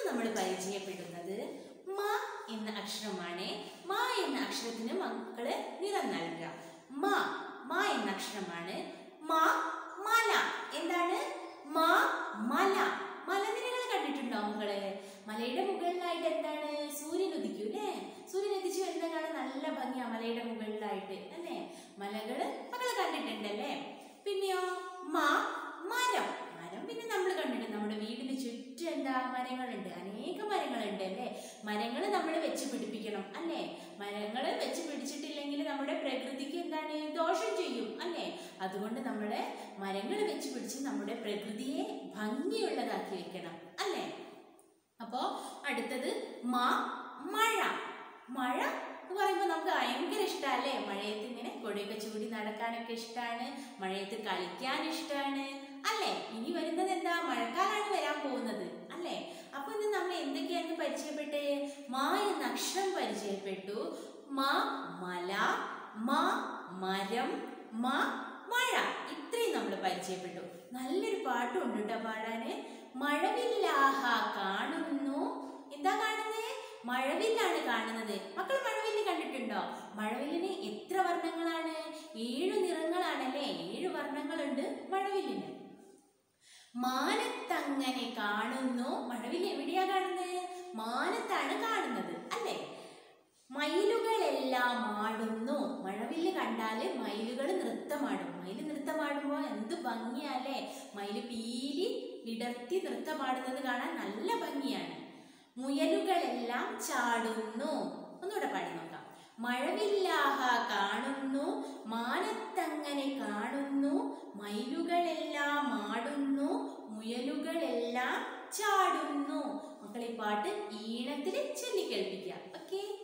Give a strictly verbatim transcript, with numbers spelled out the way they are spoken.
നമ്മൾ പരിചയപ്പെടുന്നത് മ എന്ന അക്ഷരമാണ്. മ എന്ന അക്ഷരത്തിന് മക്കള് നിറം നൽകുക. മ മ എന്ന അക്ഷരമാണ്. മ മല. എന്താണ്? മ മല. മലനിരകൾ കണ്ടിട്ടുണ്ടോ മക്കള്? മലയുടെ മുകളിലായിട്ട് എന്താണ്? സൂര്യൻ ഉദിക്കും അല്ലേ? സൂര്യൻ ഉദിച്ചു വരുന്ന കാണാൻ നല്ല ഭംഗിയാ മലയുടെ മുകളിലായിട്ട് അല്ലേ? മലകള് മക്കള് കണ്ടിട്ടുണ്ടല്ലേ? പിന്നെയോ മ മരം. മരം പിന്നെ നമ്മൾ കണ്ടിട്ടുണ്ട്. നമ്മുടെ വീടിന് ചുറ്റും എന്താ മരങ്ങളുണ്ട്, അനേകം മരങ്ങളുണ്ട് അല്ലേ? മരങ്ങൾ നമ്മൾ വെച്ച് പിടിപ്പിക്കണം അല്ലേ? മരങ്ങൾ വെച്ച് പിടിച്ചിട്ടില്ലെങ്കിൽ നമ്മുടെ പ്രകൃതിക്ക് എന്താണ്? ദോഷം ചെയ്യും അല്ലേ? അതുകൊണ്ട് നമ്മൾ മരങ്ങൾ വെച്ച് പിടിച്ച് നമ്മുടെ പ്രകൃതിയെ ഭംഗിയുള്ളതാക്കി വെക്കണം അല്ലേ? അപ്പോ അടുത്തത് മ മഴ. മഴ എന്ന് പറയുമ്പോൾ നമുക്ക് ഭയങ്കര ഇഷ്ടമല്ലേ? മഴയത്ത് ഇങ്ങനെ കൊടയൊക്കെ ചൂടി നടക്കാനൊക്കെ ഇഷ്ടമാണ്, മഴയത്ത് കളിക്കാൻ ഇഷ്ടമാണ് അല്ലേ? ഇനി വരുന്നത് എന്താ? മഴക്കാലാണ് വരാൻ പോകുന്നത് അല്ലേ? അപ്പൊ ഇന്ന് നമ്മൾ എന്തൊക്കെയാണ് പരിചയപ്പെട്ടേ? മ എന്ന അക്ഷരം പരിചയപ്പെട്ടു. മ മല, മ മരം, മ മഴ. ഇത്രയും നമ്മൾ പരിചയപ്പെട്ടു. നല്ലൊരു പാട്ടും ഉണ്ട് കേട്ടോ പാടാന്. മഴവില്ലാഹ കാണുന്നു. എന്താ കാണുന്നേ? മഴവില്ലാണ് കാണുന്നത്. മക്കൾ മഴവില്ല് കണ്ടിട്ടുണ്ടോ? മഴവില്ലിന് എത്ര വർണ്ണങ്ങളാണ്? ഏഴു നിറങ്ങളാണല്ലേ? ഏഴു വർണ്ണങ്ങളുണ്ട് മഴവില്ലിന്. മാനത്തങ്ങനെ കാണുന്നു. മഴവില്ല് എവിടെയാ കാണുന്നത്? മാനത്താണ് കാണുന്നത് അല്ലേ? മയിലുകളെല്ലാം ആടുന്നു. മഴവില്ല് കണ്ടാല് മയിലുകൾ നൃത്തമാടും. മയില് നൃത്തമാടുമ്പോ എന്ത് ഭംഗിയല്ലേ? മയില് പീലി വിടർത്തി നൃത്തമാടുന്നത് കാണാൻ നല്ല ഭംഗിയാണ്. മുയലുകളെല്ലാം ചാടുന്നു. ഒന്നുകൂടെ പാടി നോക്കാം. മഴവില്ലാഹ കാണുന്നു, മാനത്തങ്ങനെ കാണുന്നു, മയിലുകളെല്ലാം ആടുന്നു, മുയലുകളെല്ലാം ചാടുന്നു. മക്കളെ പാട്ട് ഈണത്തിൽ ചൊല്ലിക്കേൾപ്പിക്കാം. ഓക്കെ.